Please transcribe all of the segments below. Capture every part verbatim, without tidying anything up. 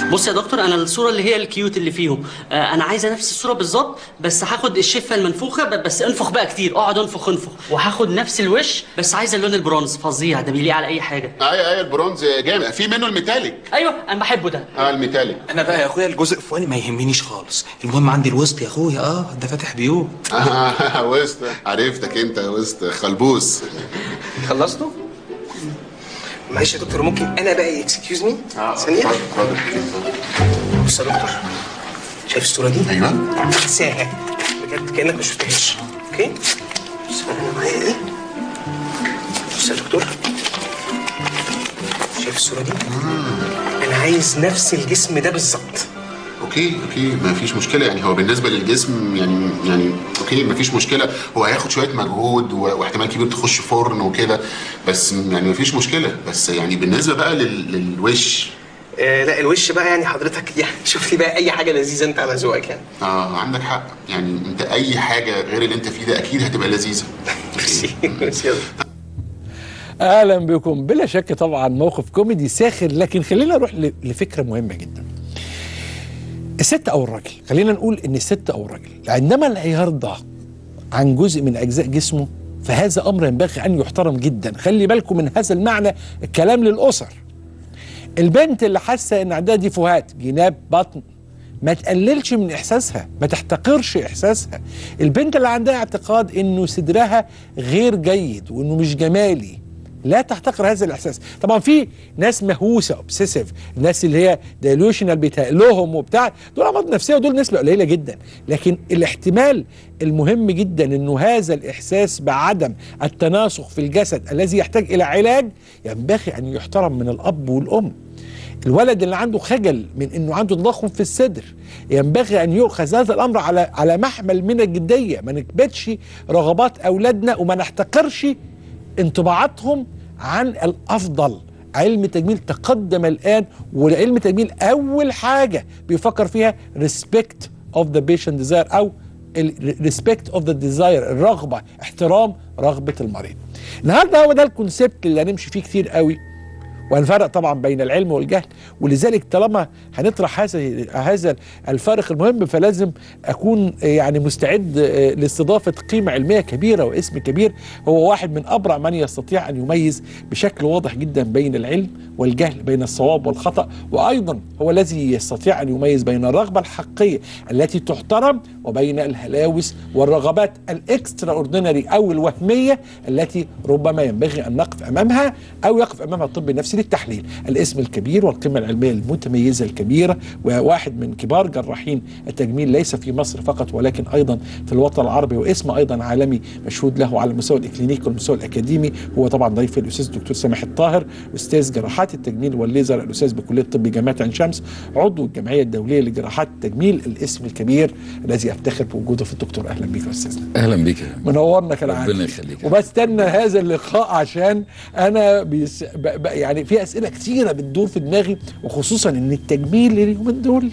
بص يا دكتور، انا الصوره اللي هي الكيوت اللي فيهم آه انا عايزه نفس الصوره بالظبط، بس هاخد الشفه المنفوخه بس انفخ بقى كتير، اقعد انفخ انفخ، وهاخد نفس الوش بس عايزه اللون البرونز فظيع، ده بيليق على اي حاجه. ايوه ايوه البرونز جامد، في منه الميتاليك. ايوه انا بحبه ده. اه الميتاليك. انا بقى يا اخويا الجزء الفوقاني ما يهمنيش خالص، المهم عندي الوسط يا اخويا. اه ده فاتح بيوت. اه وسط، عرفتك انت وسط خلبوس. خلصتوا؟ معلش يا دكتور، ممكن انا بقى اكسكيوز مي ثانيه؟ اتفضل. بص يا دكتور، شايف الصوره دي؟ ايوه. انساها بجد كانك ما شفتهاش. اوكي؟ بص انا معايا ايه؟ بص يا دكتور، شايف الصوره دي؟ انا عايز نفس الجسم ده بالظبط. اوكي اوكي ما فيش مشكله، يعني هو بالنسبه للجسم يعني يعني اوكي ما فيش مشكله، هو هياخد شويه مجهود واحتمال كبير تخش فرن وكده، بس يعني ما فيش مشكله. بس يعني بالنسبه بقى لل... للوش آه لا الوش بقى يعني حضرتك يعني شوف لي بقى اي حاجه لذيذه انت على ذوقك يعني. اه عندك حق، يعني انت اي حاجه غير اللي انت فيه ده اكيد هتبقى لذيذه. ميرسي ميرسي. اهلا بكم. بلا شك طبعا موقف كوميدي ساخر، لكن خلينا نروح لفكره مهمه جدا. الست او الراجل، خلينا نقول ان الست او الراجل عندما لا يرضى عن جزء من اجزاء جسمه فهذا امر ينبغي ان يحترم جدا. خلي بالكم من هذا المعنى، الكلام للاسر. البنت اللي حاسه ان عندها ديفوهات، جناب، بطن، ما تقللش من احساسها، ما تحتقرش احساسها. البنت اللي عندها اعتقاد انه صدرها غير جيد وانه مش جمالي، لا تحتقر هذا الاحساس. طبعا في ناس مهووسه اوبسيسيف، الناس اللي هي ديلوشنال بيتهيألهم وبتاع، دول امراض نفسيه ودول نسبه قليله جدا. لكن الاحتمال المهم جدا انه هذا الاحساس بعدم التناسق في الجسد الذي يحتاج الى علاج ينبغي ان يحترم من الاب والام. الولد اللي عنده خجل من انه عنده تضخم في الصدر ينبغي ان يؤخذ هذا الامر على على محمل من الجديه. ما نكبتش رغبات اولادنا وما نحتقرش انطباعاتهم عن الافضل. علم التجميل تقدم الان، وعلم التجميل اول حاجه بيفكر فيها respect of the patient desire او respect of the desire، الرغبه، احترام رغبه المريض. النهارده هو ده الكونسيبت اللي هنمشي فيه كتير قوي، وهنفرق طبعا بين العلم والجهل. ولذلك طالما هنطرح هذا هذا الفارق المهم فلازم اكون يعني مستعد لاستضافه قيمه علميه كبيره واسم كبير. هو واحد من ابرع من يستطيع ان يميز بشكل واضح جدا بين العلم والجهل، بين الصواب والخطا، وايضا هو الذي يستطيع ان يميز بين الرغبه الحقيقيه التي تحترم وبين الهلاوس والرغبات الاكسترا اوردينري او الوهميه التي ربما ينبغي ان نقف امامها او يقف امامها الطب النفسي للتحليل. الاسم الكبير والقيمة العلمية المتميزة الكبيرة، وواحد من كبار جراحين التجميل ليس في مصر فقط ولكن أيضا في الوطن العربي، واسم أيضا عالمي مشهود له على المستوى الإكلينيكي والمستوى الأكاديمي. هو طبعا ضيف الأستاذ الدكتور سامح الطاهر، أستاذ جراحات التجميل والليزر، الأستاذ بكلية طب جامعة عين شمس، عضو الجمعية الدولية لجراحات التجميل. الاسم الكبير الذي أفتخر بوجوده في الدكتور. أهلا بك يا أستاذنا. أهلا بك. منورنا كالعادة. ربنا يخليك. وبستنى هذا اللقاء عشان أنا بيس... ب... ب... يعني في اسئله كتيره بتدور في دماغي، وخصوصا ان التجميل اليومين دول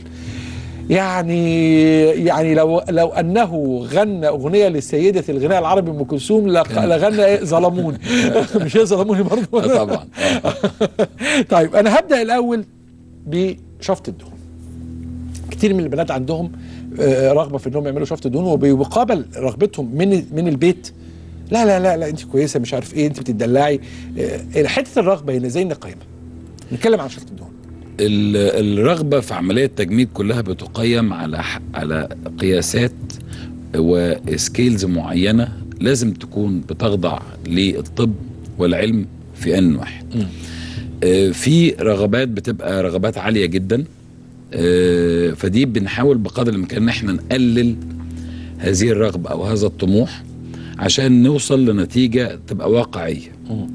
يعني يعني لو لو انه غنى اغنيه للسيده الغناء العربي ام كلثوم لغنى ايه؟ ظلموني. مش هي ظلموني برضه؟ طبعا. طيب انا هبدا الاول بشفط الدهون. كتير من البنات عندهم رغبه في انهم يعملوا شفط دهون، وبيقابل رغبتهم من من البيت لا لا لا لا انت كويسه مش عارف ايه، انت بتدلعي. حته الرغبه هنا ازاي نقيمها؟ نتكلم عن شفط الدهون. الرغبه في عمليه التجميل كلها بتقيم على على قياسات وسكيلز معينه لازم تكون بتخضع للطب والعلم في ان واحد. م. في رغبات بتبقى رغبات عاليه جدا، فدي بنحاول بقدر الامكان ان احنا نقلل هذه الرغبه او هذا الطموح عشان نوصل لنتيجة تبقى واقعية. م.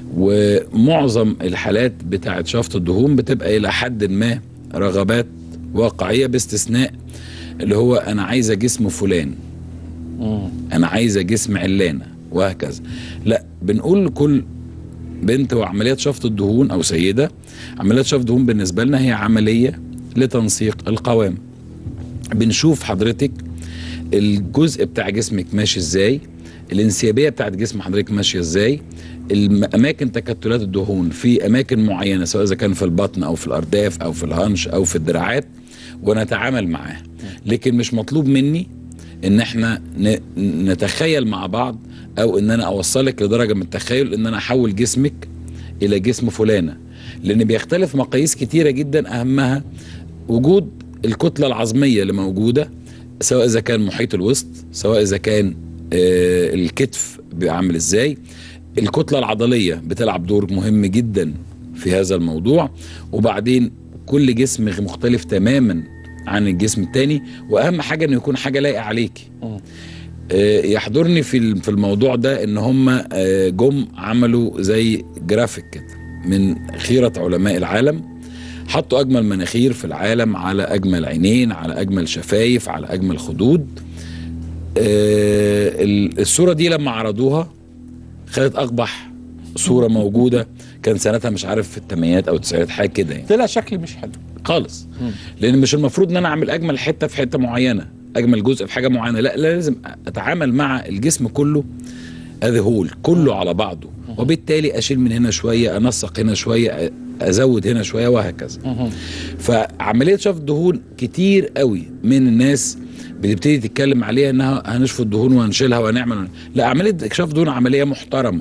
ومعظم الحالات بتاعت شفط الدهون بتبقى إلى حد ما رغبات واقعية، باستثناء اللي هو أنا عايزة جسم فلان، م. أنا عايزة جسم علانة، وهكذا. لا، بنقول لكل بنت وعمليات شفط الدهون أو سيدة، عمليات شفط الدهون بالنسبة لنا هي عملية لتنسيق القوام. بنشوف حضرتك الجزء بتاع جسمك ماشي ازاي، الانسيابيه بتاعت جسم حضرتك ماشيه ازاي، الاماكن تكتلات الدهون في اماكن معينه، سواء اذا كان في البطن او في الارداف او في الهنش او في الدراعات، ونتعامل معاها. لكن مش مطلوب مني ان احنا نتخيل مع بعض، او ان انا اوصلك لدرجه من التخيل ان انا احول جسمك الى جسم فلانه، لان بيختلف مقاييس كتيره جدا، اهمها وجود الكتله العظميه اللي موجوده، سواء اذا كان محيط الوسط، سواء اذا كان آه الكتف بيعمل ازاي. الكتله العضليه بتلعب دور مهم جدا في هذا الموضوع. وبعدين كل جسم مختلف تماما عن الجسم التاني، واهم حاجه انه يكون حاجه لايقه عليكي. آه يحضرني في في الموضوع ده ان هم آه جم عملوا زي جرافيك كده من خيره علماء العالم، حطوا اجمل مناخير في العالم على اجمل عينين على اجمل شفايف على اجمل خدود. آه الصوره دي لما عرضوها خدت اقبح صوره موجوده، كان سنتها مش عارف في الثمانينات او التسعينات حاجه كده يعني. طلع شكل مش حلو خالص، لان مش المفروض ان انا اعمل اجمل حته في حته معينه، اجمل جزء في حاجه معينه، لا لازم اتعامل مع الجسم كله ادي هول كله على بعضه، وبالتالي اشيل من هنا شويه، انسق هنا شويه، ازود هنا شويه، وهكذا. فعمليه شفط دهون كتير قوي من الناس بتبتدي تتكلم عليها انها هنشفط دهون وهنشيلها وهنعمل، لا، عمليه شفط دهون عمليه محترمه،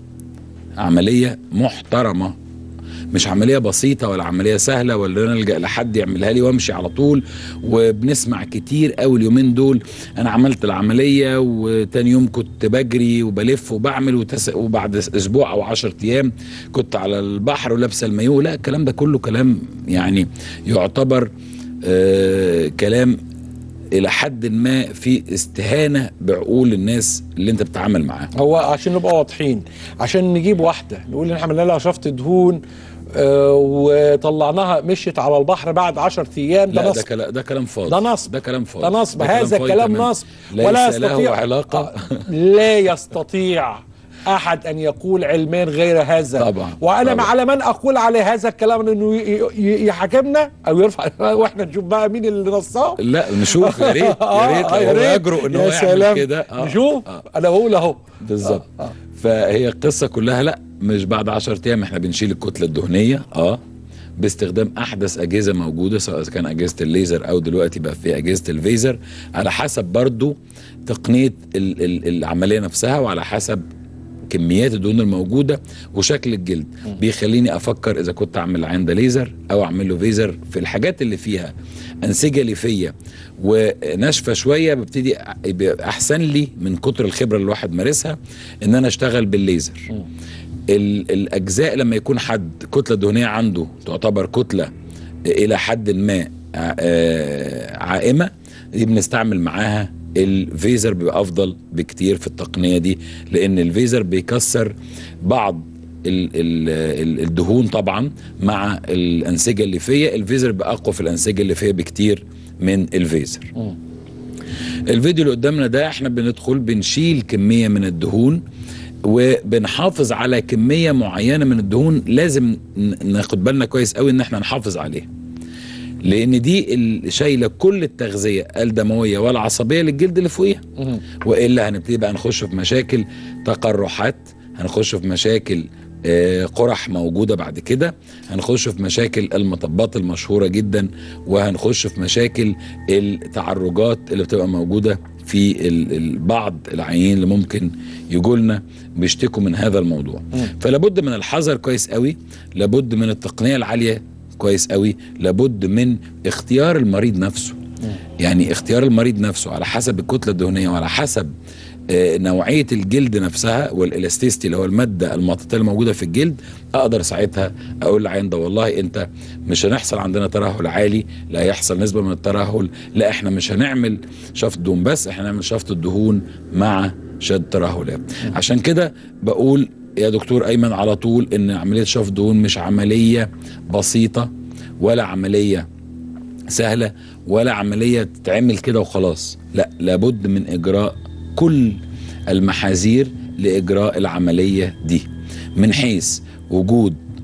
عمليه محترمه، مش عمليه بسيطه ولا عمليه سهله ولا انا الجا لحد يعملها لي وامشي على طول. وبنسمع كتير قوي اليومين دول انا عملت العمليه وتاني يوم كنت بجري وبلف وبعمل وتس... وبعد اسبوع او عشر ايام كنت على البحر ولابسه المايو. لا، الكلام ده كله كلام يعني يعتبر آه كلام الى حد ما في استهانه بعقول الناس اللي انت بتتعامل معاها. هو عشان نبقى واضحين، عشان نجيب واحده نقول ان احنا عملنا لها شفط دهون آه وطلعناها مشيت على البحر بعد عشرة ايام، ده لا نصب. ده كلام ده كلام فاضي، ده نصب ده كلام فاضي، ده نصب هذا كلام نصب، ولا يستطيع علاقه لا يستطيع احد ان يقول علميا غير هذا طبعا. وانا طبعا. على من اقول على هذا الكلام انه يحاكمنا او يرفع واحنا نشوف بقى مين اللي نصاب. لا نشوف، يا ريت يا ريت لو هو يجرؤ ان هو يعمل كده. آه نشوف. آه. انا بقول اهو بالظبط. آه. آه. فهي القصه كلها لا مش بعد عشرة ايام احنا بنشيل الكتله الدهنيه اه باستخدام احدث اجهزه موجوده، سواء كان اجهزه الليزر او دلوقتي بقى في اجهزه الفيزر، على حسب برضو تقنيه ال ال العمليه نفسها وعلى حسب كميات الدهون الموجوده وشكل الجلد. بيخليني افكر اذا كنت اعمل العين ده ليزر او اعمل له فيزر. في الحاجات اللي فيها انسجه ليفيه وناشفه شويه ببتدي احسن لي من كتر الخبره اللي الواحد مارسها ان انا اشتغل بالليزر. الاجزاء لما يكون حد كتله دهنيه عنده تعتبر كتله الى حد ما عائمه، دي بنستعمل معاها الفيزر، بيبقى افضل بكتير في التقنيه دي، لان الفيزر بيكسر بعض ال ال الدهون طبعا مع الانسجه الليفيه. الفيزر بيبقى اقوى في الانسجه الليفيه بكتير من الفيزر. م. الفيديو اللي قدامنا ده احنا بندخل بنشيل كميه من الدهون وبنحافظ على كميه معينه من الدهون، لازم ناخد بالنا كويس قوي ان احنا نحافظ عليها، لان دي اللي شايله كل التغذيه الدمويه والعصبيه للجلد اللي فوقيها. والا هنبتدي بقى نخش في مشاكل تقرحات، هنخش في مشاكل قرح موجوده بعد كده، هنخش في مشاكل المطبات المشهوره جدا، وهنخش في مشاكل التعرجات اللي بتبقى موجوده في بعض العيانين اللي ممكن يجوا لنا بيشتكوا من هذا الموضوع. فلا بد من الحذر كويس قوي، لابد من التقنيه العاليه كويس قوي، لابد من اختيار المريض نفسه. يعني اختيار المريض نفسه على حسب الكتله الدهنيه وعلى حسب آه نوعيه الجلد نفسها والالاستيستي اللي هو الماده المطاطيه الموجوده في الجلد. اقدر ساعتها اقول للعيان ده والله انت مش هنحصل عندنا ترهل عالي، لا هيحصل نسبه من الترهل، لا احنا مش هنعمل شفط دهون بس، احنا هنعمل شفط الدهون مع شد ترهلات. عشان كده بقول يا دكتور ايمن على طول ان عمليه شفط دهون مش عمليه بسيطه ولا عمليه سهله ولا عمليه تتعمل كده وخلاص، لا، لابد من اجراء كل المحاذير لاجراء العمليه دي، من حيث وجود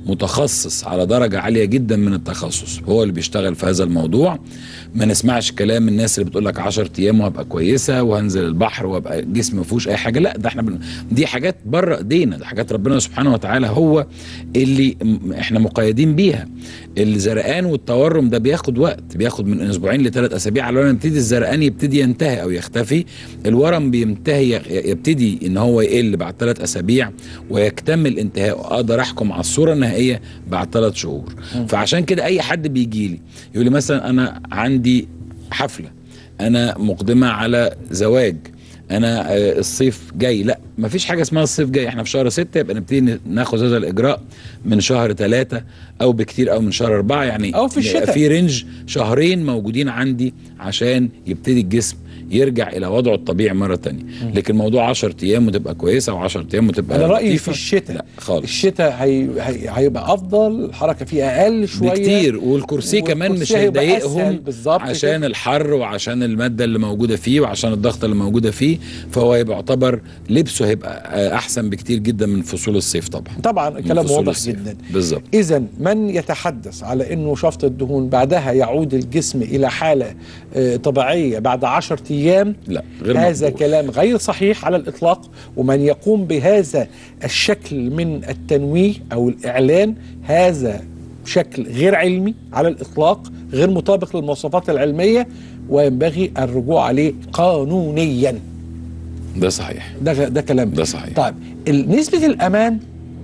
متخصص على درجة عالية جدا من التخصص هو اللي بيشتغل في هذا الموضوع. ما نسمعش كلام الناس اللي بتقول لك عشرة ايام وهبقى كويسة وهنزل البحر وهبقى جسمي ما فيهوش اي حاجة. لا، ده احنا بن... دي حاجات بره ايدينا، ده حاجات ربنا سبحانه وتعالى هو اللي احنا مقيدين بيها. الزرقان والتورم ده بياخد وقت، بياخد من اسبوعين لثلاث اسابيع على ما يبتدي الزرقان يبتدي ينتهي او يختفي. الورم بينتهي يبتدي ان هو يقل بعد ثلاث اسابيع ويكتمل انتهاءه. اقدر احكم على الصوره النهائيه بعد ثلاث شهور. م. فعشان كده اي حد بيجي لي يقول لي مثلا انا عندي حفله، انا مقدمه على زواج، انا الصيف جاي، لا مفيش حاجه اسمها الصيف جاي، احنا في شهر ستة يبقى نبتدي ناخد هذا الاجراء من شهر ثلاثة او بكتير او من شهر أربعة، يعني او في الشتاء في رينج شهرين موجودين عندي عشان يبتدي الجسم يرجع الى وضعه الطبيعي مره تانية. لكن موضوع عشرة ايام وتبقى كويسه وعشرة ايام وتبقى انا رايي في الشتاء، لا خالص. الشتاء هي... هي... هيبقى افضل، الحركه فيه اقل شويه بكتير، والكرسي كمان مش هيضايقهم عشان كده. الحر وعشان الماده اللي موجوده فيه وعشان الضغط اللي موجوده فيه، فهو هيبقى يعتبر لبسه هيبقى احسن بكتير جدا من فصول الصيف. طبعا طبعا الكلام واضح جدا. بالظبط. اذا من يتحدث على انه شفط الدهون بعدها يعود الجسم الى حاله طبيعيه بعد عشرة ايام، لا غير هذا مقبول. كلام غير صحيح على الإطلاق. ومن يقوم بهذا الشكل من التنويه أو الإعلان هذا شكل غير علمي على الإطلاق، غير مطابق للمواصفات العلمية، وينبغي الرجوع عليه قانونيا. ده صحيح، ده ده كلام ده صحيح. طيب نسبة الأمان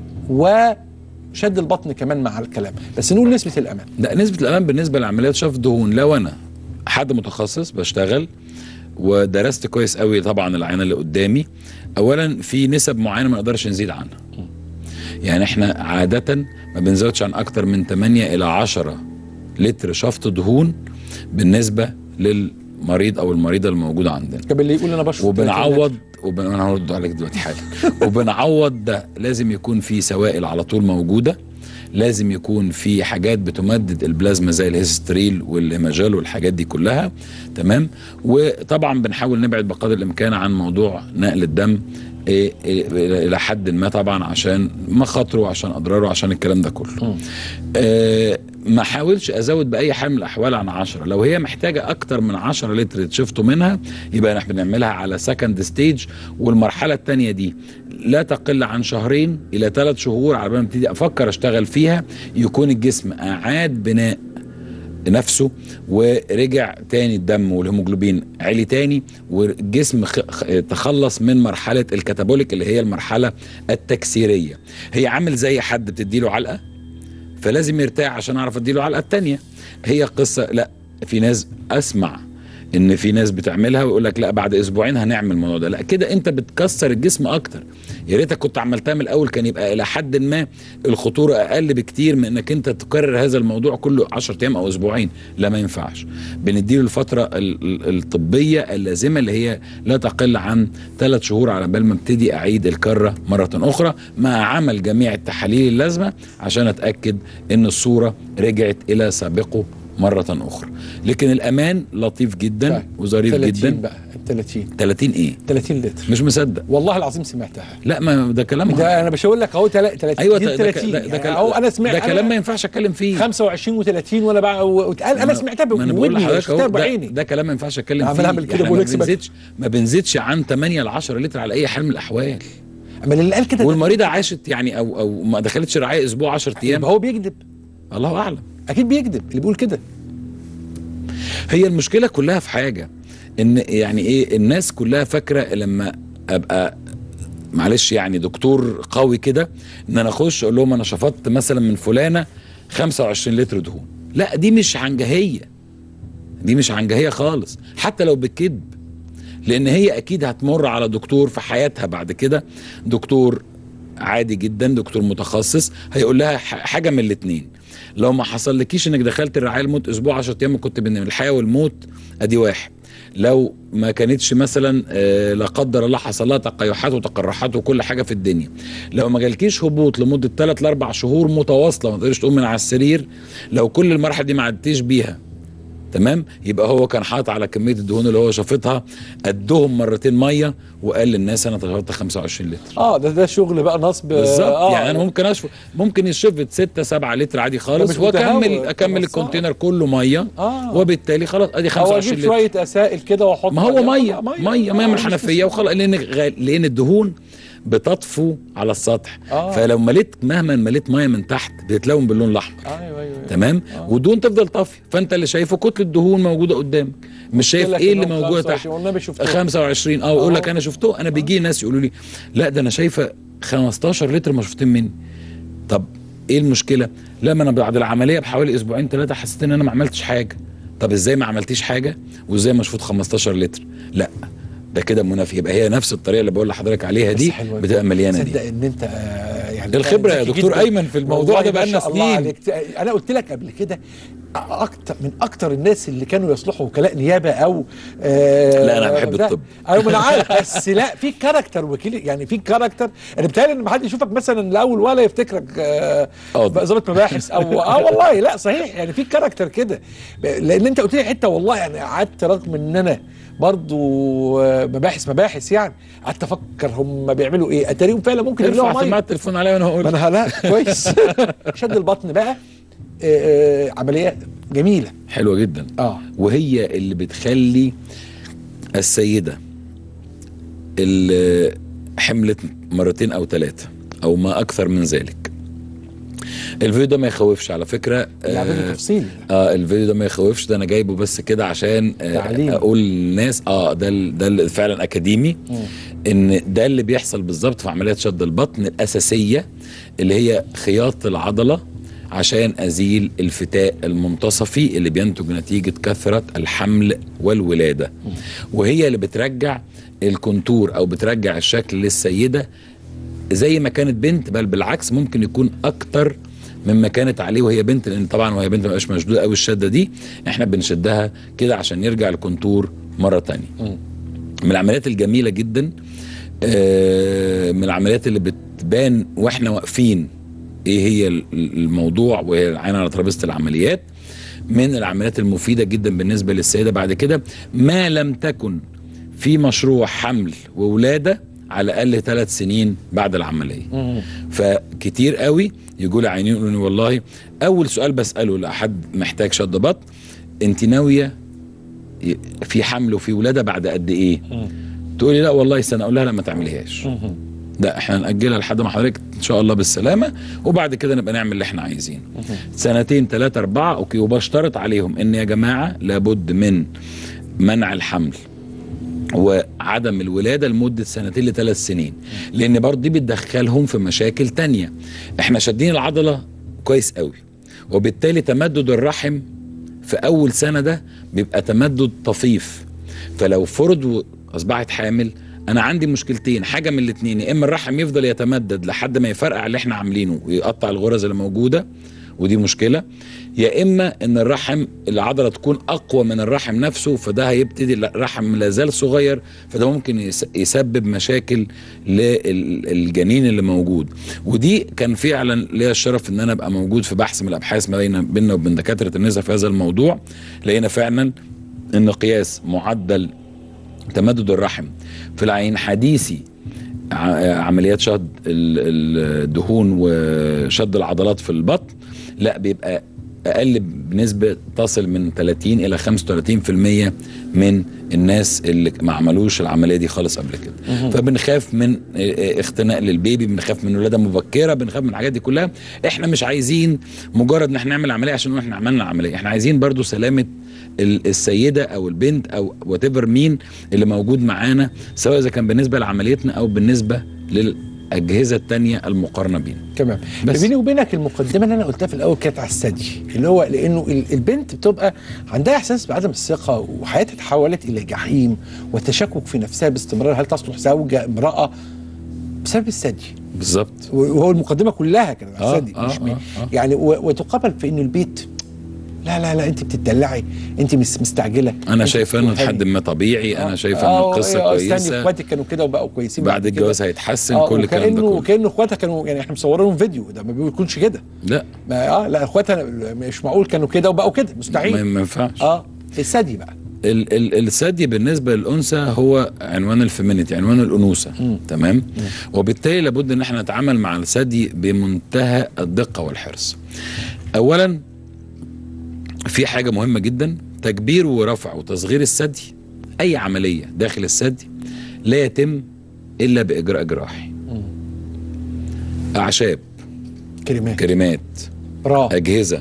وشد البطن كمان مع الكلام، بس نقول نسبة الأمان. لا، نسبة الأمان بالنسبة لعمليات شفط دهون لو أنا حد متخصص بشتغل ودرست كويس قوي طبعا العينه اللي قدامي، اولا في نسب معينه ما نقدرش نزيد عنها. يعني احنا عاده ما بنزودش عن اكتر من ثمانية الى عشرة لتر شفط دهون بالنسبه للمريض او المريضه الموجوده عندنا. طب اللي يقول انا بشفط وبنعوض وبن... انا هرد عليك دلوقتي حالا. وبنعوض ده لازم يكون في سوائل على طول موجوده، لازم يكون في حاجات بتمدد البلازما زي الهيستريل والهيماجال والحاجات دي كلها، تمام. وطبعا بنحاول نبعد بقدر الامكان عن موضوع نقل الدم إيه إيه الى حد ما، طبعا عشان مخاطره وعشان اضراره عشان الكلام ده كله. آه ما حاولش ازود باي حال من الاحوال عن عشرة. لو هي محتاجه اكتر من عشرة لتر تشفتوا منها يبقى احنا بنعملها على سكند ستيج، والمرحله الثانيه دي لا تقل عن شهرين الى ثلاث شهور على ما ابتدي افكر اشتغل فيها، يكون الجسم اعاد بناء نفسه ورجع تاني الدم والهيموجلوبين عالي تاني، والجسم تخلص من مرحله الكاتابوليك اللي هي المرحله التكسيريه. هي عامل زي حد بتديله علقه فلازم يرتاح عشان اعرف اديله علقه الثانيه. هي قصه، لا في ناس اسمع ان في ناس بتعملها ويقول لك لا بعد اسبوعين هنعمل الموضوع ده، لا كده انت بتكسر الجسم اكتر. يا ريتك كنت عملتها من الاول، كان يبقى الى حد ما الخطوره اقل بكتير من انك انت تكرر هذا الموضوع كله عشرة ايام او اسبوعين. لا ما ينفعش، بنديله الفتره الطبيه اللازمه اللي هي لا تقل عن ثلاث شهور على بال ما ابتدي اعيد الكره مره اخرى مع عمل جميع التحاليل اللازمه عشان اتاكد ان الصوره رجعت الى سابقه مرة أخرى. لكن الأمان لطيف جدا وظريف جدا. بقى ثلاثين ثلاثين إيه؟ ثلاثين لتر. مش مصدق والله العظيم سمعتها. لا ما ده كلام ده أنا مش هقول لك أهو ثلاثين. أيوة ده, ده, ده, ده, يعني أهو أنا سمعت ده كلام ما ينفعش أتكلم فيه. خمسة وعشرين وثلاثين ولا بقى واتقال أنا سمعتها بودني شفتها بعيني. ده كلام ما ينفعش أتكلم فيه. أعمل كده بقول لك ما بنزيدش ما بنزيدش عن ثمانية ل عشرة لتر على أي حال من الأحوال. أما اللي قال كده والمريضة عاشت يعني أو أو ما دخلتش رعاية أسبوع عشرة أيام. هو بيكذب. الله أعلم. أكيد بيكذب اللي بيقول كده. هي المشكلة كلها في حاجة، ان يعني ايه الناس كلها فاكرة لما ابقى معلش يعني دكتور قوي كده ان انا اخش اقول لهم انا شفطت مثلا من فلانة خمسة وعشرين لتر دهون. لا دي مش عنجهية، دي مش عنجهية خالص حتى لو بالكذب، لان هي اكيد هتمر على دكتور في حياتها بعد كده، دكتور عادي جدا دكتور متخصص هيقول لها حاجة من الاتنين. لو ما حصل لكيش انك دخلت الرعايه الموت اسبوع عشرة ايام كنت بين الحياه والموت، ادي واحد. لو ما كانتش مثلا آه لا قدر الله حصل لها تقيحات وتقرحات وكل حاجه في الدنيا، لو ما جالكيش هبوط لمده ثلاث لاربع شهور متواصله ما تقدرش تقوم من على السرير، لو كل المراحل دي ما عدتيش بيها تمام، يبقى هو كان حاطط على كميه الدهون اللي هو شافطها قدهم مرتين ميه، وقال للناس انا شفطت خمسة وعشرين لتر. اه ده ده شغل بقى نصب بالظبط. آه يعني انا ممكن اشفط، ممكن يشفط ستة سبعة لتر عادي خالص، واكمل اكمل الكونتينر كله ميه آه. وبالتالي خلاص ادي خمسة وعشرين لتر. شويه اسائل كده واحط، ما هو ميه ميه ميه, مية من الحنفيه وخلاص، لان لان الدهون بتطفو على السطح آه. فلو مليت مهما مليت ميه من تحت بتتلون باللون الاحمر. ايوه ايوه, أيوة. تمام آه. والدهون تفضل طافيه، فانت اللي شايفه كتله دهون موجوده قدامك، مش شايف ايه اللي موجوده تحت. خمسة وعشرين اه اقول لك انا شفته، انا بيجي ناس يقولوا لي لا ده انا شايفه خمستاشر لتر مشفوطين مني. طب ايه المشكله؟ لا ما انا بعد العمليه بحوالي اسبوعين ثلاثه حسيت ان انا ما عملتش حاجه. طب ازاي ما عملتيش حاجه وازاي مشفوط خمستاشر لتر؟ لا ده كده منافي. يبقى هي نفس الطريقه اللي بقول لحضرتك عليها دي بتبقى مليانه دي. تصدق ان انت آه يعني الخبره يا دكتور ايمن في الموضوع ده بقى لنا سنين. انا قلت لك قبل كده اكتر من اكتر الناس اللي كانوا يصلحوا وكلاء نيابه او آه لا انا بحب الطب. ايوه انا عارف، بس لا في كاركتر وكيل، يعني في كاركتر. انا بيتهيألي ان ما حد يشوفك مثلا الاول ولا يفتكرك آه ضابط مباحث او اه والله لا صحيح، يعني في كاركتر كده. لان انت قلت لي حته والله يعني قعدت رغم ان انا برضو مباحث مباحث يعني قعدت افكر هم بيعملوا ايه، اتاريهم فعلا ممكن يعملوا ميه. ارفع التليفون عليا وانا هقول. ما انا لا كويس. شد البطن بقى آه عمليه جميله حلوه جدا اه وهي اللي بتخلي السيده اللي حملت مرتين او ثلاثه او ما اكثر من ذلك. الفيديو ده ما يخوفش على فكره. يعني تفصيل اه الفيديو ده ما يخوفش، ده انا جايبه بس كده عشان آه اقول للناس اه ده ده فعلا اكاديمي. م. ان ده اللي بيحصل بالظبط في عمليات شد البطن الاساسيه اللي هي خياط العضله عشان ازيل الفتاء المنتصفي اللي بينتج نتيجه كثره الحمل والولاده. م. وهي اللي بترجع الكونتور او بترجع الشكل للسيده زي ما كانت بنت، بل بالعكس ممكن يكون اكتر مما كانت عليه وهي بنت، لان طبعا وهي بنت ما بقاش مشدوده قوي الشده دي، احنا بنشدها كده عشان يرجع الكونتور مره ثانيه. من العمليات الجميله جدا، آه من العمليات اللي بتبان واحنا واقفين ايه هي الموضوع وهي العين على ترابيزه العمليات. من العمليات المفيده جدا بالنسبه للسيده بعد كده، ما لم تكن في مشروع حمل وولاده على الاقل ثلاث سنين بعد العمليه. مم. فكتير قوي يقول عينين يقولوا لي والله اول سؤال بساله لاحد محتاج شد بطن، انت ناويه في حمل وفي ولاده بعد قد ايه؟ تقول لي لا والله سنه. اقول لها لا ما تعمليهاش، لا احنا ناجلها لحد ما حضرتك ان شاء الله بالسلامه، وبعد كده نبقى نعمل اللي احنا عايزينه. سنتين ثلاثه اربعه اوكي. وبشترط عليهم ان يا جماعه لابد من منع الحمل وعدم الولادة لمدة سنتين لثلاث سنين، لان برضه دي بتدخلهم في مشاكل تانية. احنا شادين العضلة كويس قوي، وبالتالي تمدد الرحم في اول سنة ده بيبقى تمدد طفيف. فلو فرض اصبحت حامل انا عندي مشكلتين، حاجة من الاتنين، يا اما الرحم يفضل يتمدد لحد ما يفرقع اللي احنا عاملينه ويقطع الغرز اللي موجودة ودي مشكلة، يا اما ان الرحم العضله تكون اقوى من الرحم نفسه، فده هيبتدي الرحم لازال صغير، فده ممكن يسبب مشاكل للجنين اللي موجود. ودي كان فعلا ليا الشرف ان انا ابقى موجود في بحث من الابحاث ما بيننا وبين دكاتره النساء في هذا الموضوع. لقينا فعلا ان قياس معدل تمدد الرحم في العين حديثي عمليات شد الدهون وشد العضلات في البطن لا بيبقى اقل بنسبه تصل من ثلاثين الى خمسة وثلاثين بالمية من الناس اللي ما عملوش العمليه دي خالص قبل كده. فبنخاف من اختناق للبيبي، بنخاف من ولاده مبكره، بنخاف من الحاجات دي كلها. احنا مش عايزين مجرد ان احنا نعمل عمليه عشان احنا عملنا عمليه، احنا عايزين برضو سلامه السيده او البنت او واتيفر مين اللي موجود معانا، سواء اذا كان بالنسبه لعمليتنا او بالنسبه للاجهزه الثانيه المقارنه بينا. تمام. بيني وبينك المقدمه اللي انا قلتها في الاول كانت على الثدي، اللي هو لانه البنت بتبقى عندها احساس بعدم الثقه وحياتها تحولت الى جحيم وتشكك في نفسها باستمرار، هل تصلح زوجه امراه بسبب الثدي. بالظبط. وهو المقدمه كلها كانت على الثدي. آه مش آه آه. يعني وتقابل في انه البيت لا لا لا انت بتدلعي، انت مستعجله. انا شايفه انه لحد ما طبيعي. آه. انا شايفه ان القصه آه كويسه. استني اخواتك كانوا كده وبقوا كويسين بعد الجواز هيتحسن. آه كل الكلام ده كله كانه اخواتها كانوا يعني احنا مصورين فيديو، ده ما بيكونش كده. لا ما اه لا اخواتها مش معقول كانوا كده وبقوا كده، مستحيل. ما ينفعش. اه الثدي بقى ال ال الثدي بالنسبه للانثى هو عنوان الفيمينيتي، عنوان الانوثه. مم. تمام. مم. وبالتالي لابد ان احنا نتعامل مع الثدي بمنتهى الدقه والحرص. اولا في حاجه مهمه جدا، تكبير ورفع وتصغير الثدي، اي عمليه داخل الثدي لا يتم الا باجراء جراحي. اعشاب، كلمات كريمات، برا اجهزه،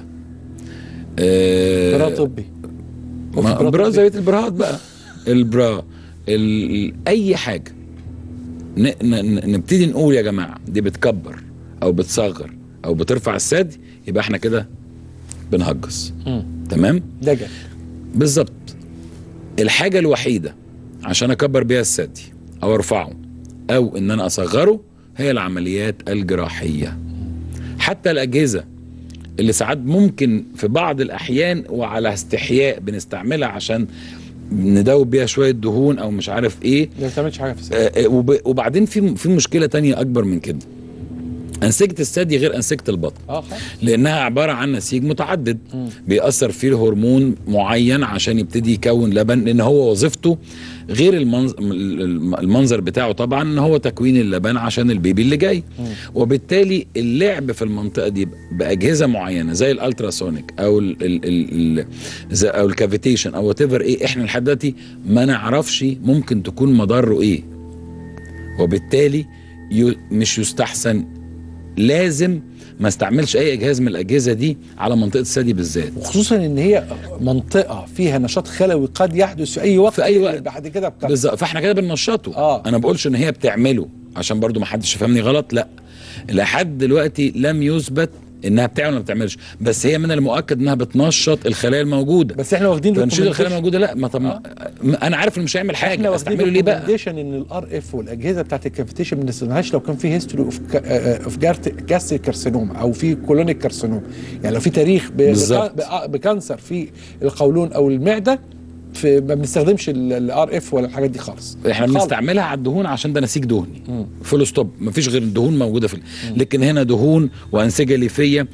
آه برا طبي، ما برا زي البراهات بقى، البرا ال... اي حاجه ن... ن... نبتدي نقول يا جماعه دي بتكبر او بتصغر او بترفع الثدي، يبقى احنا كده بنهجص. مم. تمام. دجل بالظبط. الحاجه الوحيده عشان اكبر بيها الثدي او ارفعه او ان انا اصغره هي العمليات الجراحيه. حتى الاجهزه اللي ساعات ممكن في بعض الاحيان وعلى استحياء بنستعملها عشان ندوب بيها شويه دهون او مش عارف ايه، ما بتعملش حاجه في الثدي. آه وب... وبعدين في في مشكله تانية اكبر من كده. انسجه الثدي غير انسجه البطن، اه لانها عباره عن نسيج متعدد. مم. بيأثر فيه هرمون معين عشان يبتدي يكون لبن، لان هو وظيفته غير المنظر, المنظر بتاعه طبعا ان هو تكوين اللبن عشان البيبي اللي جاي. مم. وبالتالي اللعب في المنطقه دي باجهزه معينه زي الالتراسونيك او ال ال ال ال او الكافيتيشن او وات ايفر ايه، احنا لحد دلوقتي ما نعرفش ممكن تكون مضاره ايه. وبالتالي مش يستحسن، لازم ما استعملش اي جهاز من الاجهزه دي على منطقه الثدي بالذات، وخصوصا ان هي منطقه فيها نشاط خلوي قد يحدث في اي وقت، في اي وقت بعد كده بتاع. بالظبط. فاحنا كده بننشطه. آه. انا بقولش ان هي بتعمله عشان برضو ما حدش يفهمني غلط، لا، لحد دلوقتي لم يثبت انها بتعمل ولا ما بتعملش، بس هي من المؤكد انها بتنشط الخلايا الموجوده. بس احنا واخدين تنشيط الخلايا الموجوده لا، ما طب آه. انا عارف انه مش هيعمل حاجه، استعمله ليه بقى؟ ريكومنديشن ان الار اف والاجهزه بتاعت الكافيتيشن ما نستخدمهاش لو كان في هيستوري اوف اوف جاستريك كارسينوم او في كولونيك كارسينوم، يعني لو في تاريخ بكانسر في القولون او المعده، في ما بنستخدمش الار اف ولا الحاجات دي خالص. احنا بنستعملها على الدهون عشان ده نسيج دهني فول ستوب، مفيش غير الدهون موجوده في. لكن هنا دهون وانسجه ليفيه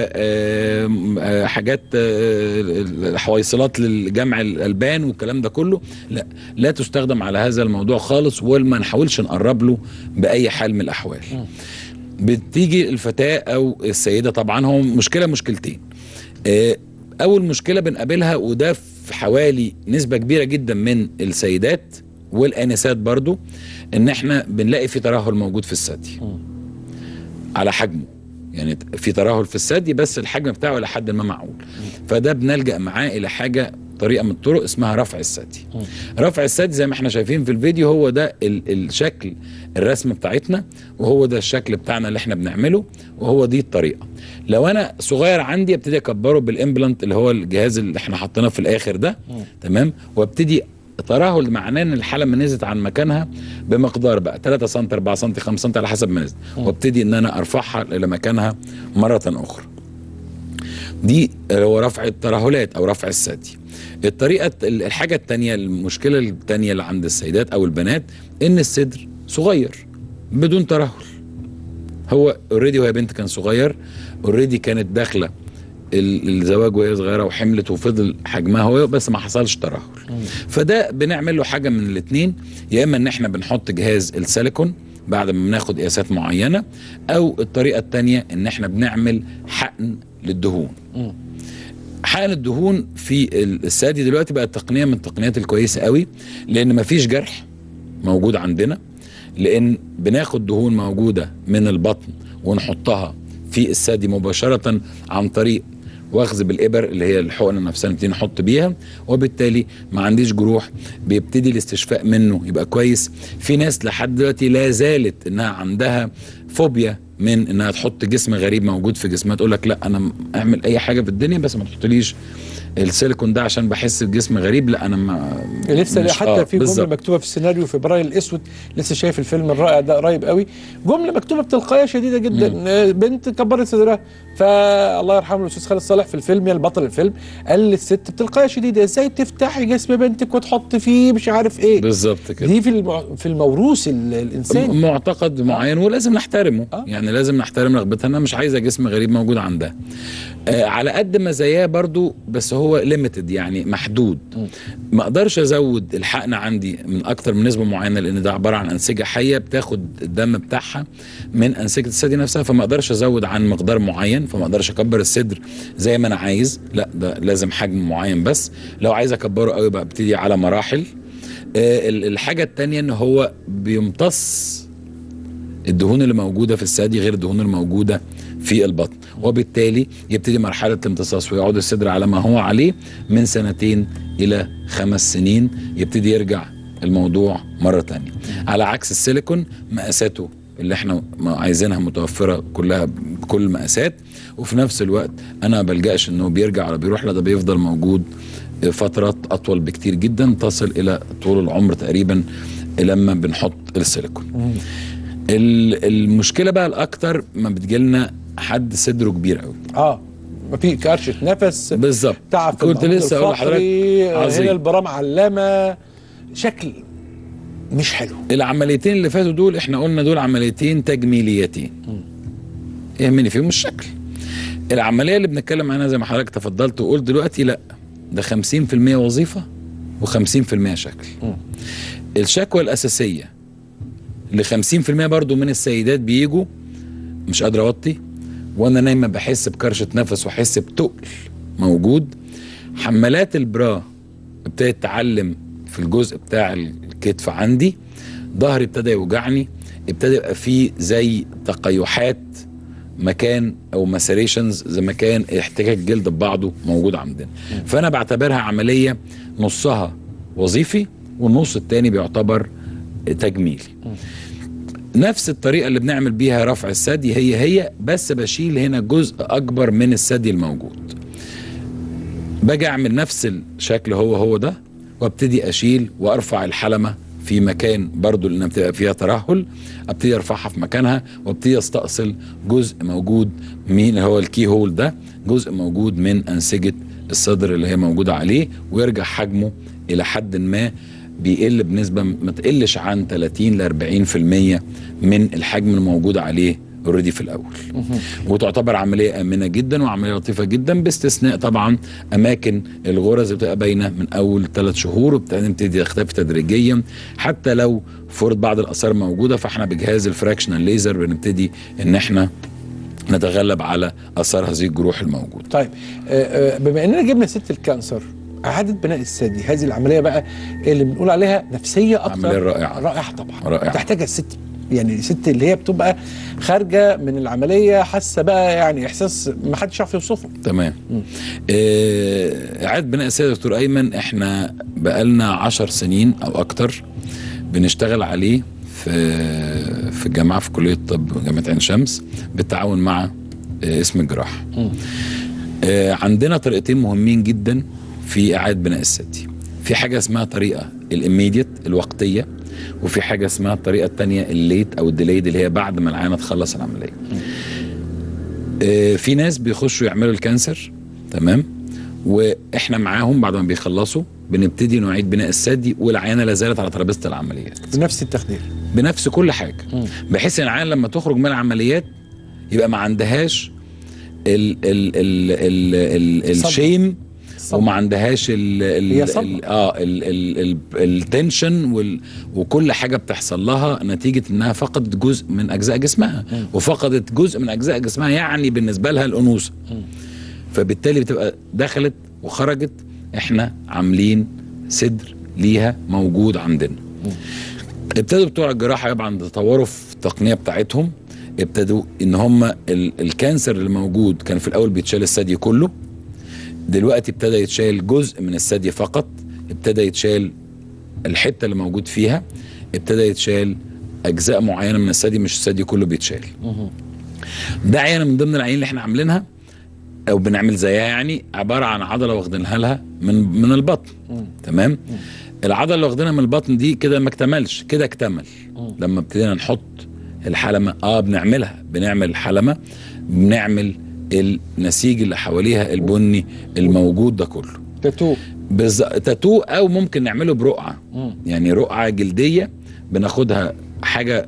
وحاجات حويصلات للجمع الالبان والكلام ده كله، لا لا تستخدم على هذا الموضوع خالص، وما نحاولش نقرب له باي حال من الاحوال. م. بتيجي الفتاه او السيده، طبعا هو مشكله مشكلتين. اول مشكله بنقابلها، وده في حوالي نسبة كبيرة جدا من السيدات والآنسات برضو، ان احنا بنلاقي في ترهل موجود في الثدي على حجمه، يعني في ترهل في الثدي بس الحجم بتاعه الى حد ما معقول. فده بنلجأ معاه الى حاجة، طريقة من الطرق اسمها رفع الثدي. رفع الثدي زي ما احنا شايفين في الفيديو، هو ده ال الشكل الرسم بتاعتنا، وهو ده الشكل بتاعنا اللي احنا بنعمله، وهو دي الطريقة. لو انا صغير عندي ابتدي اكبره بالامبلانت اللي هو الجهاز اللي احنا حاطينه في الاخر ده. م. تمام. وابتدي ترهل معناه ان الحلقه نزلت عن مكانها بمقدار بقى ثلاثة سم أربعة سم خمسة سم على حسب ما نزلت، وابتدي ان انا ارفعها الى مكانها مره اخرى. دي هو رفع الترهلات او رفع الثدي. الطريقه الحاجه الثانيه، المشكله الثانيه اللي عند السيدات او البنات، ان الصدر صغير بدون ترهل. هو اوريدي وهي بنت كان صغير، اوريدي كانت داخله الزواج وهي صغيره وحملت وفضل حجمها هو بس ما حصلش ترهل. فده بنعمل له حاجه من الاثنين، يا اما ان احنا بنحط جهاز السيليكون بعد ما بناخد قياسات معينه، او الطريقه الثانيه ان احنا بنعمل حقن للدهون. م. حقن الدهون في الثدي دلوقتي بقت تقنيه من التقنيات الكويسه قوي، لان ما فيش جرح موجود عندنا، لان بناخد دهون موجوده من البطن ونحطها في الثدي مباشره عن طريق واخذ بالابر اللي هي الحقنه نفسها نبتدي نحط بيها، وبالتالي ما عنديش جروح، بيبتدي الاستشفاء منه يبقى كويس. في ناس لحد دلوقتي لا زالت انها عندها فوبيا من انها تحط جسم غريب موجود في جسمها، تقول لك لا انا اعمل اي حاجه في الدنيا بس ما تحطليش السيليكون ده عشان بحس الجسم غريب، لا انا ما لسه حتى آه في جمله بالزبط. مكتوبه في السيناريو في برايل الاسود، لسه شايف الفيلم الرائع ده قريب قوي، جمله مكتوبه بتلقائيه شديده جدا. مم. بنت كبرت صدرها، فالله يرحمه الاستاذ خالد صالح في الفيلم، يعني بطل الفيلم، قال للست بتلقائيه شديده ازاي تفتحي جسم بنتك وتحط فيه مش عارف ايه. بالظبط كده. دي في المو... في الموروث الانساني معتقد معين ولازم نحترمه. آه. يعني لازم نحترم رغبتها، انا مش عايزه جسم غريب موجود عندها. آه على قد مزاياه برضو، بس هو ليميتد يعني محدود. ما اقدرش ازود الحقن عندي من اكتر من نسبه معينه، لان ده عباره عن انسجه حيه بتاخد الدم بتاعها من انسجه الثدي نفسها، فما اقدرش ازود عن مقدار معين، فما اقدرش اكبر الصدر زي ما انا عايز، لا ده لازم حجم معين. بس لو عايز اكبره قوي بقى ابتدي على مراحل. آه الحاجه الثانيه ان هو بيمتص الدهون اللي موجوده في الثدي غير الدهون اللي موجوده في البطن، وبالتالي يبتدي مرحله امتصاص ويعود الصدر على ما هو عليه من سنتين الى خمس سنين، يبتدي يرجع الموضوع مره تانية. على عكس السيليكون مقاساته اللي احنا عايزينها متوفره كلها بكل المقاسات، وفي نفس الوقت انا ما بلجاش انه بيرجع ولا بيروح، لا ده بيفضل موجود فترات اطول بكتير جدا تصل الى طول العمر تقريبا لما بنحط السيليكون. المشكله بقى الاكتر ما بتجيلنا حد صدره كبير قوي، اه ما في كرشه نفس بالظبط، تعب في كنت لسه اقول لحضرتك هنا البرام علامه، شكل مش حلو. العمليتين اللي فاتوا دول احنا قلنا دول عمليتين تجميليتين، يهمني فيهم الشكل. العمليه اللي بنتكلم عنها زي ما حضرتك تفضلت وقلت دلوقتي لا ده خمسين في المية وظيفه وخمسين في المية شكل. م. الشكوى الاساسيه ل خمسين في المية برضو من السيدات بيجوا مش قادر اوطي وانا نايمه بحس بكرشه نفس واحس بتقل موجود. حمالات البرا ابتدت تعلم في الجزء بتاع الكتف عندي، ظهري ابتدى يوجعني، ابتدى يبقى فيه زي تقيحات مكان او مساريشنز زي مكان احتكاك جلد ببعضه موجود عندنا. فانا بعتبرها عمليه نصها وظيفي والنص التاني بيعتبر تجميلي. نفس الطريقه اللي بنعمل بيها رفع الثدي هي هي، بس بشيل هنا جزء اكبر من الثدي الموجود. باجي اعمل نفس الشكل هو هو ده، وابتدي اشيل وارفع الحلمه في مكان برضو اللي بتبقى فيها ترهل، ابتدي ارفعها في مكانها وابتدي استأصل جزء موجود من هو الكي هول ده، جزء موجود من انسجه الصدر اللي هي موجوده عليه، ويرجع حجمه الى حد ما بيقل بنسبه ما تقلش عن ثلاثين ل أربعين في المية من الحجم الموجود عليه اوريدي في الاول. وتعتبر عمليه امنه جدا وعمليه لطيفه جدا، باستثناء طبعا اماكن الغرز بتبقى باينه من اول ثلاث شهور وبعدين تبتدي تختفي تدريجيا. حتى لو فرض بعض الاثار موجوده فاحنا بجهاز الفراكشنال ليزر بنبتدي ان احنا نتغلب على اثار هذه الجروح الموجوده. طيب بما اننا جبنا ست الكانسر، اعاده بناء الثدي هذه العمليه بقى اللي بنقول عليها نفسيه اكتر، عمليه رائعه رائعه طبعا، رائعه تحتاجها الست، يعني الست اللي هي بتبقى خارجه من العمليه حاسه بقى يعني احساس ما حدش يعرف يوصفه. تمام. آه اعاده بناء الثدي يا دكتور ايمن احنا بقالنا عشر سنين او اكتر بنشتغل عليه في في الجامعه في كليه الطب جامعه عين شمس بالتعاون مع آه اسم الجراحه. آه عندنا طريقتين مهمين جدا في اعاده بناء الثدي. في حاجه اسمها طريقه الاميديت الوقتيه، وفي حاجه اسمها الطريقه الثانيه الليت او الديليد اللي هي بعد ما العيانه تخلص العمليه. آه في ناس بيخشوا يعملوا الكانسر تمام، واحنا معاهم بعد ما بيخلصوا بنبتدي نعيد بناء الثدي والعيانه لا زالت على ترابيزه العمليات بنفس التخدير بنفس كل حاجه، بحيث ان العيانه لما تخرج من العمليات يبقى ما عندهاش ال ال ال ال ال الشيم وما عندهاش ال ال ال اه ال ال ال التنشن وال وكل حاجه بتحصل لها نتيجه انها فقدت جزء من اجزاء جسمها، م. وفقدت جزء من اجزاء جسمها يعني بالنسبه لها الانوثه، فبالتالي بتبقى دخلت وخرجت. احنا عاملين صدر ليها موجود عندنا. م. ابتدوا بتوع الجراحه طبعا تطوروا في التقنيه بتاعتهم، ابتدوا ان هم الكانسر اللي موجود كان في الاول بيتشال الثدي كله، دلوقتي ابتدى يتشال جزء من الثدي فقط، ابتدى يتشال الحته اللي موجود فيها، ابتدى يتشال اجزاء معينه من الثدي مش الثدي كله بيتشال. ده عينه من ضمن العينين اللي احنا عاملينها او بنعمل زيها، يعني عباره عن عضله واخدينها لها من من البطن. تمام. العضله اللي واخدينها من البطن دي كده ما اكتملش، كده اكتمل لما ابتدينا نحط الحلمه. اه بنعملها بنعمل الحلمه، بنعمل النسيج اللي حواليها البني الموجود ده كله تاتو بز... تاتو او ممكن نعمله برقعه، يعني رقعه جلديه بناخدها حاجه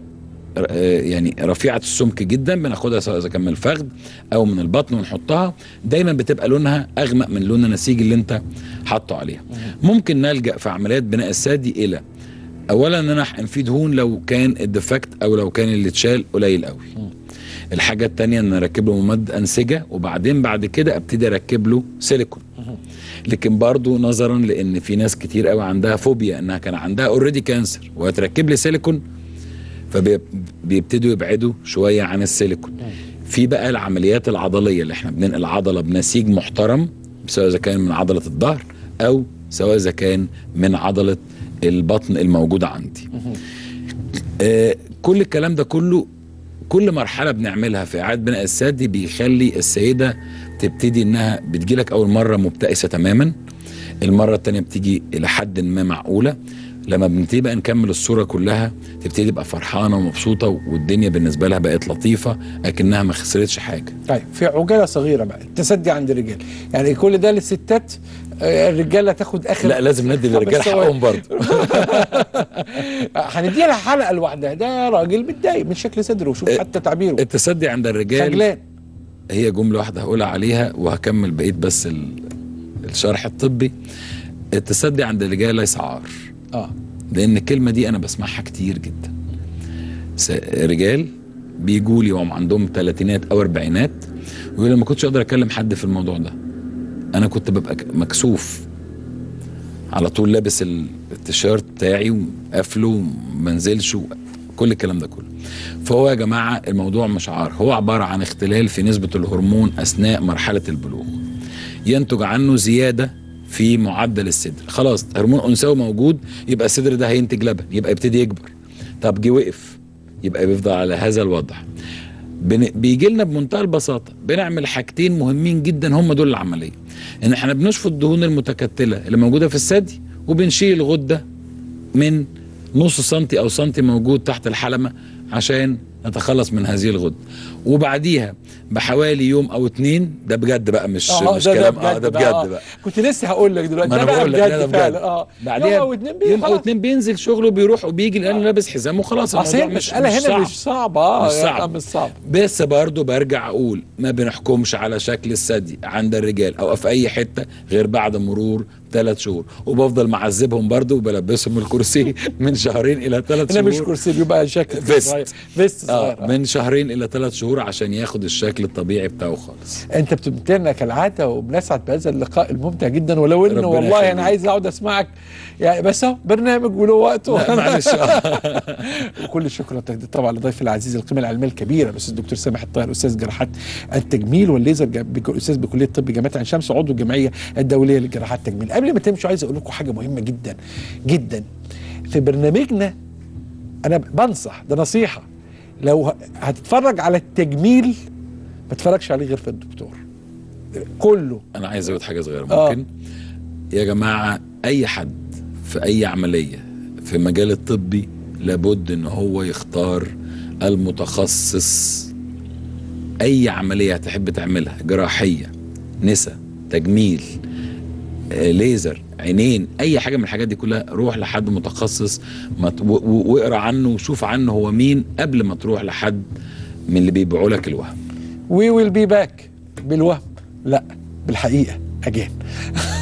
يعني رفيعه السمك جدا بناخدها سواء اذا كان من الفخذ او من البطن ونحطها، دايما بتبقى لونها اغمق من لون النسيج اللي انت حاطه عليها. ممكن نلجا في عمليات بناء الثدي الى اولا ان انا احقن فيه دهون لو كان الديفكت او لو كان اللي اتشال قليل قوي. الحاجه الثانيه ان اركب له ممد انسجه، وبعدين بعد كده ابتدي اركب له سيليكون. لكن برضو نظرا لان في ناس كتير قوي عندها فوبيا انها كان عندها اوريدي كانسر وهتركب لي سيليكون، فبيبتدوا يبعدوا شويه عن السيليكون. في بقى العمليات العضليه اللي احنا بننقل عضله بنسيج محترم، سواء اذا كان من عضله الظهر او سواء اذا كان من عضله البطن الموجوده عندي. آه كل الكلام ده كله، كل مرحله بنعملها في اعاده بناء الثدي بيخلي السيده تبتدي انها بتجيلك اول مره مبتئسه تماما، المره الثانيه بتيجي الى حد ما معقوله، لما بنبتدي بقى نكمل الصوره كلها تبتدي تبقى فرحانه ومبسوطه والدنيا بالنسبه لها بقت لطيفه اكنها ما خسرتش حاجه. طيب في عجاله صغيره بقى، التسدي عند الرجال، يعني كل ده للستات، الرجاله تاخد اخر. لا لازم ندي للرجال حقهم برضه. هنديها لها حلقه لوحدها، ده راجل متضايق من شكل صدره وشوف حتى تعبيره. التسدي عند الرجال خجلان. هي جمله واحده هقولها عليها وهكمل بقيه بس الشرح الطبي. التسدي عند الرجال ليس عار. اه لان الكلمه دي انا بسمعها كتير جدا. رجال بيجوا لي وهم عندهم ثلاثينات او اربعينات ويقولوا ما كنتش اقدر اكلم حد في الموضوع ده، انا كنت ببقى مكسوف على طول، لابس التيشيرت بتاعي وقافله وما انزلش كل الكلام ده كله. فهو يا جماعه الموضوع مش عار، هو عباره عن اختلال في نسبه الهرمون اثناء مرحله البلوغ، ينتج عنه زياده في معدل الصدر. خلاص هرمون انثوي موجود، يبقى الصدر ده هينتج لبن، يبقى يبتدي يكبر. طب جه وقف، يبقى بيفضل على هذا الوضع. بيجي لنا بمنتهى البساطه بنعمل حاجتين مهمين جدا، هم دول العمليه، ان احنا بنشفط الدهون المتكتله اللي موجوده في الثدي، وبنشيل الغده من نص سنتي او سنتي موجود تحت الحلمه عشان نتخلص من هذه الغده. وبعديها بحوالي يوم او اتنين، ده بجد بقى مش آه مش ده كلام، اه ده بجد بقى. بقى كنت لسه هقول لك دلوقتي ده بقى بجد فعلا. اه بعديها يوم او اتنين يوم او اتنين بينزل شغله بيروح وبيجي لانه آه. لابس حزام وخلاص. الموضوع مش المساله هنا صعب. مش صعبه اه مش صعب. مش صعب. بس برضه برجع اقول ما بنحكمش على شكل الثدي عند الرجال او في اي حته غير بعد مرور ثلاث شهور، وبفضل معذبهم برضه وبلبسهم الكرسي من شهرين الى ثلاث شهور. انا مش كرسي، بيبقى شكل فيست فيست آه. من شهرين الى ثلاث شهور عشان ياخد الشكل الطبيعي بتاعه خالص. انت بتمتعنا كالعاده وبنسعد بهذا اللقاء الممتع جدا، ولو انه والله انا يعني عايز اقعد اسمعك يعني، بس اهو برنامج وله وقته. معلش. وكل الشكر والتقدير طبعا لضيفي العزيز القيمه العلميه الكبيره الاستاذ الدكتور سامح الطاهر، استاذ جراحات التجميل والليزر، استاذ بكليه الطب جامعه عين شمس، عضو الجمعيه الدوليه لجراحات التجميل. قبل ما تمشوا عايز اقول لكم حاجه مهمه جدا جدا في برنامجنا، انا بنصح، ده نصيحه، لو هتتفرج على التجميل ما تتفرجش عليه غير في الدكتور كله. انا عايز اقول حاجه صغيره ممكن؟ آه. يا جماعه اي حد في اي عمليه في مجال الطبي لابد ان هو يختار المتخصص. اي عمليه هتحب تعملها، جراحيه، نسا، تجميل، آه، ليزر، عينين، اي حاجه من الحاجات دي كلها، روح لحد متخصص واقرا عنه وشوف عنه هو مين قبل ما تروح لحد من اللي بيبيعوا لك الوهم. وي ويل بي باك بالوهم، لا بالحقيقه اجين.